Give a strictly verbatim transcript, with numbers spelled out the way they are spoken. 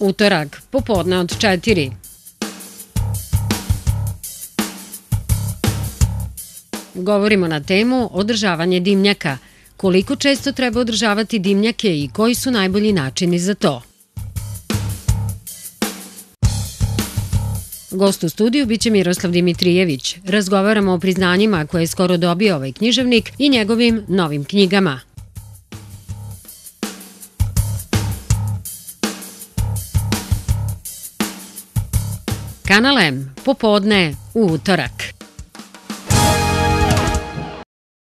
Utorak, popodne od četiri. Govorimo na temu održavanje dimnjaka. Koliko često treba održavati dimnjake i koji su najbolji načini za to? Gost u studiju biće Miroslav Dimitrijević. Razgovaramo o priznanjima koje je skoro dobio ovaj književnik i njegovim novim knjigama. Kanal M, popodne u utorak.